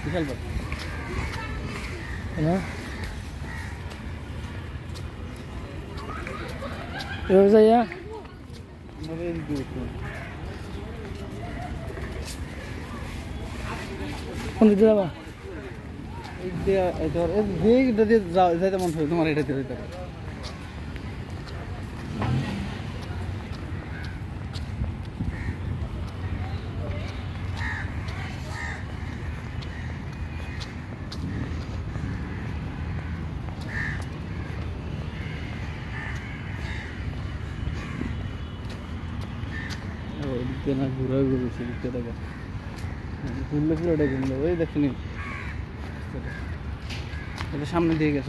বিশাল বড় না এবার যাইয়া কোন দিকে যাবা যাইতে মন হয় তোমার এটা দিয়ে যাইতে হবে। ওইদিকে না ঘুরে ঘুরে সেদিকটা দেখো ঘুরলে পুরোটা ঘুরলো ওই দেখো নি এটা সামনে দিয়ে গেছে